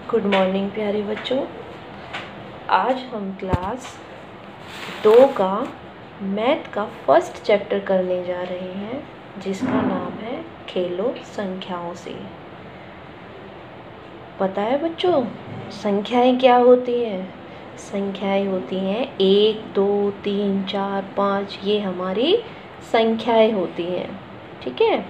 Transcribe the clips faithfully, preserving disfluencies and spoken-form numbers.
Good morning प्यारे बच्चों। आज हम क्लास दो का मैथ का फर्स्ट चैप्टर करने जा रहे हैं, जिसका नाम है खेलो संख्याओं से। पता है बच्चों, संख्याएं क्या होती हैं? संख्याएं होती हैं एक, दो, तीन, चार, पाँच। ये हमारी संख्याएं होती हैं, ठीक है।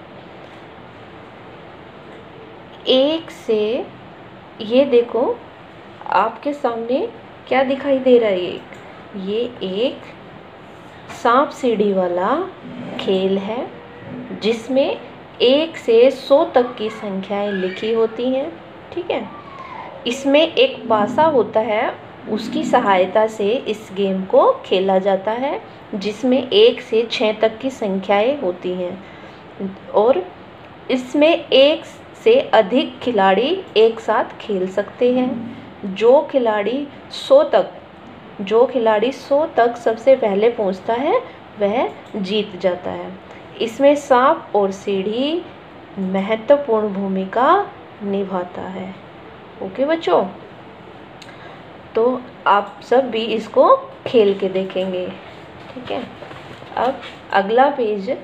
एक से, ये देखो आपके सामने क्या दिखाई दे रहा है? एक ये एक सांप सीढ़ी वाला खेल है, जिसमें एक से सौ तक की संख्याएं लिखी होती हैं, ठीक है। इसमें एक पासा होता है, उसकी सहायता से इस गेम को खेला जाता है, जिसमें एक से छः तक की संख्याएं होती हैं और इसमें एक से अधिक खिलाड़ी एक साथ खेल सकते हैं। जो खिलाड़ी सौ तक जो खिलाड़ी सौ तक सबसे पहले पहुंचता है वह जीत जाता है। इसमें सांप और सीढ़ी महत्वपूर्ण भूमिका निभाता है। ओके बच्चों, तो आप सब भी इसको खेल के देखेंगे, ठीक है। अब अगला पेज,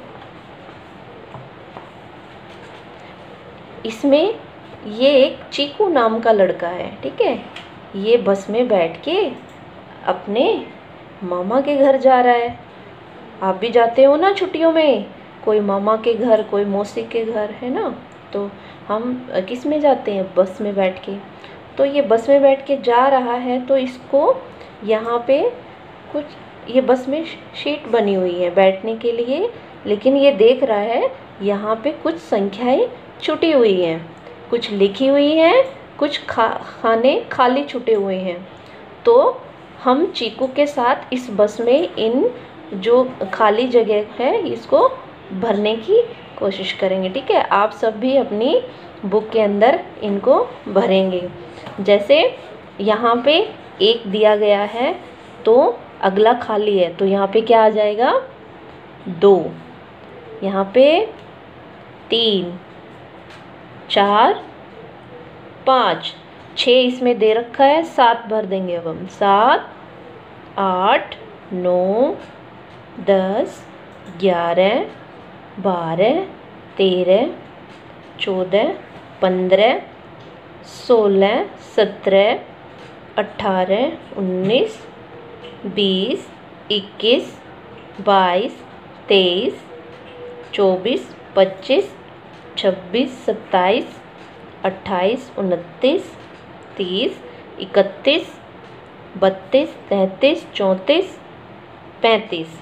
इसमें ये एक चीकू नाम का लड़का है, ठीक है। ये बस में बैठ के अपने मामा के घर जा रहा है। आप भी जाते हो ना छुट्टियों में, कोई मामा के घर, कोई मौसी के घर, है ना। तो हम किस में जाते हैं? बस में बैठ के। तो ये बस में बैठ के जा रहा है, तो इसको यहाँ पे कुछ, ये बस में शीट बनी हुई है बैठने के लिए, लेकिन ये देख रहा है यहाँ पे कुछ संख्याएं छुटी हुई हैं, कुछ लिखी हुई हैं, कुछ खा खाने खाली छुटे हुए हैं। तो हम चीकू के साथ इस बस में इन जो खाली जगह है इसको भरने की कोशिश करेंगे, ठीक है। आप सब भी अपनी बुक के अंदर इनको भरेंगे। जैसे यहाँ पे एक दिया गया है, तो अगला खाली है, तो यहाँ पे क्या आ जाएगा? दो। यहाँ पे तीन, चार, पाँच, छः इसमें दे रखा है, सात भर देंगे अब हम। सात, आठ, नौ, दस, ग्यारह, बारह, तेरह, चौदह, पंद्रह, सोलह, सत्रह, अठारह, उन्नीस, बीस, इक्कीस, बाईस, तेईस, चौबीस, पच्चीस, छब्बीस, सत्ताईस, अट्ठाईस, उनतीस, तीस, इकतीस, बत्तीस, तैंतीस, चौंतीस, पैंतीस,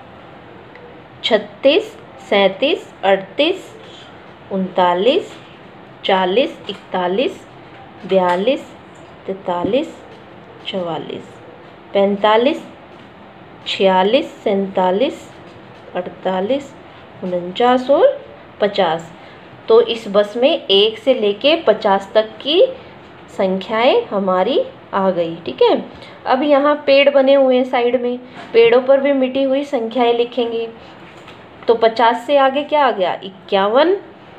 छत्तीस, सैंतीस, अड़तीस, उनतालीस, चालीस, इकतालीस, बयालीस, तैंतालीस, चवालीस, पैंतालीस, छियालीस, सैंतालीस, अड़तालीस, उनचास और पचास। तो इस बस में एक से लेके पचास तक की संख्याएं हमारी आ गई, ठीक है। अब यहाँ पेड़ बने हुए हैं साइड में, पेड़ों पर भी मिटी हुई संख्याएं लिखेंगे। तो पचास से आगे क्या आ गया? इक्यावन,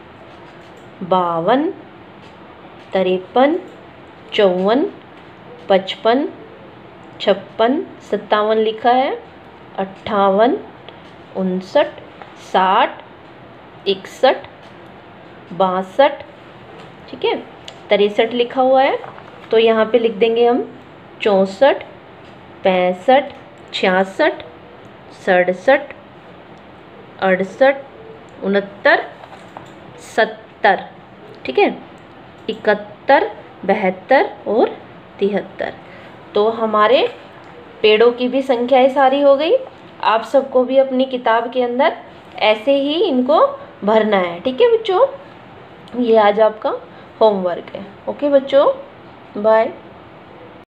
बावन, तिरपन, चौवन, पचपन, छप्पन, सत्तावन लिखा है, अट्ठावन, उनसठ, साठ, इकसठ, बासठ, ठीक है, तिरसठ लिखा हुआ है। तो यहाँ पे लिख देंगे हम चौंसठ, पैंसठ, छियासठ, सड़सठ, अड़सठ, उनहत्तर, सत्तर, ठीक है, इकहत्तर, बहत्तर और तिहत्तर। तो हमारे पेड़ों की भी संख्याएं सारी हो गई। आप सबको भी अपनी किताब के अंदर ऐसे ही इनको भरना है, ठीक है बच्चों। ये आज आपका होमवर्क है। ओके बच्चों, बाय।